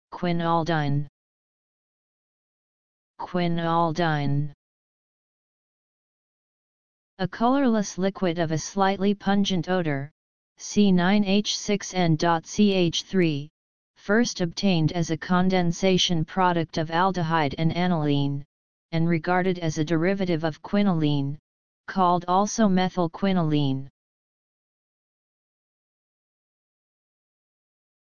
Quinaldine. Quinaldine. A colorless liquid of a slightly pungent odor, C9H6N.CH3, first obtained as a condensation product of aldehyde and aniline, and regarded as a derivative of quinoline, called also methyl quinoline.